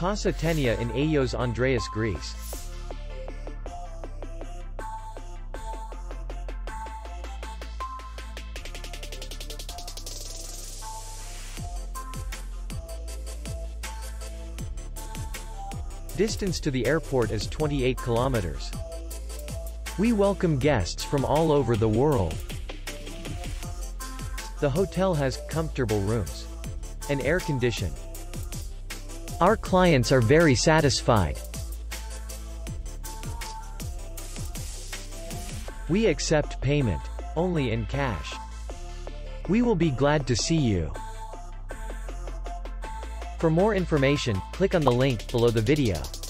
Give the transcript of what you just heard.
Casa Tenia in Ayios Andreas, Greece. Distance to the airport is 28 kilometers. We welcome guests from all over the world. The hotel has comfortable rooms and air condition. Our clients are very satisfied. We accept payment only in cash. We will be glad to see you. For more information, click on the link below the video.